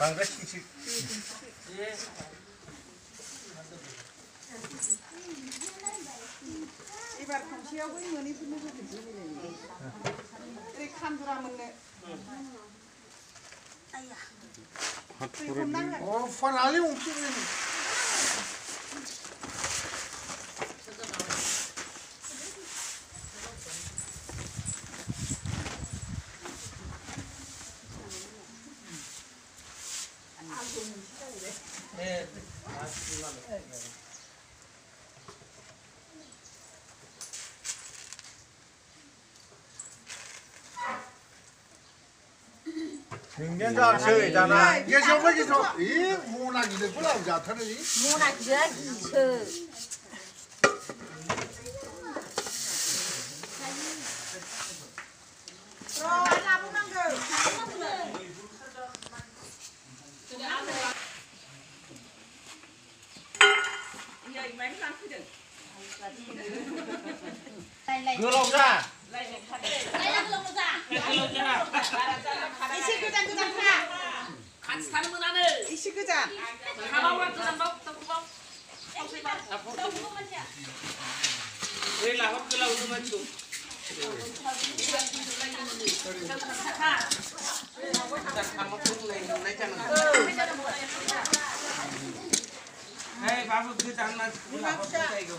방가 씩씩. 예. 이발 공시하고 있는 분들도 되시네. 이렇게 칸두라 먹네. Oh, van alle omgeving. 네. 냉장고 저기잖아. 이게 저거지 저. 이 모나기들 불러오지 않다니. 모나기가 이처 그러자. 이시 그장 그장 파. 같이 사는 건 아들. 이시 그장. 가방만 그냥 너 구멍. 왜 나와 그라 우르만 줘. 에이 바보 그 장난 이거.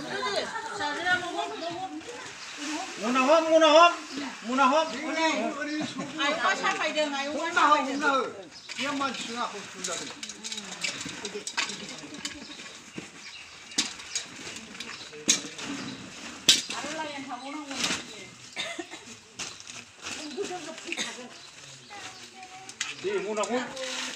문어홈. 아이 아샤 파이드 아이 혼나 혼나. 얘만 지나고 준다더니. 이 문어홈.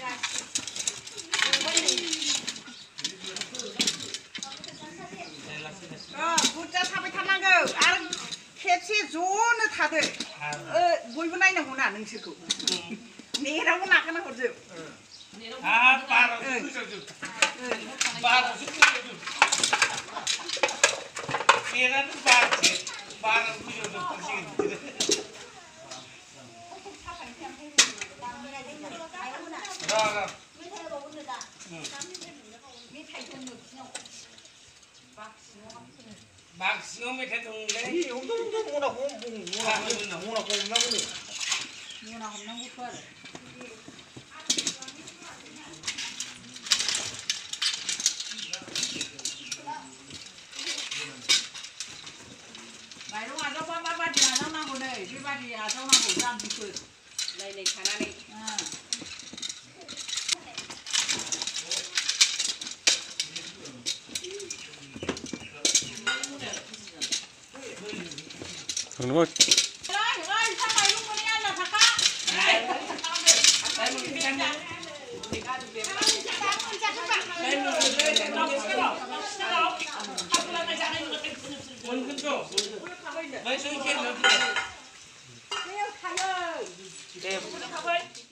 부자 사비 타나고 아 캡시 좋은 다들 보이고 나이나구나 능시고 내라고 나가나 거죠. 아 바로 좀. 바로 좀. 얘는 바로 좀. 막 시험에 대동네. 이 운동 문어홈 나무네. Mày đúng rồi, nó ba đi là nó mang vào đây, đi ba đi à, nó mang vào giam thì cười. Này khả năng này. 그런 거 ơi, sao mày lúc con đi ăn là thật á? 원 근처. 왜 저기 있는 Kêu thầy ơi. 네.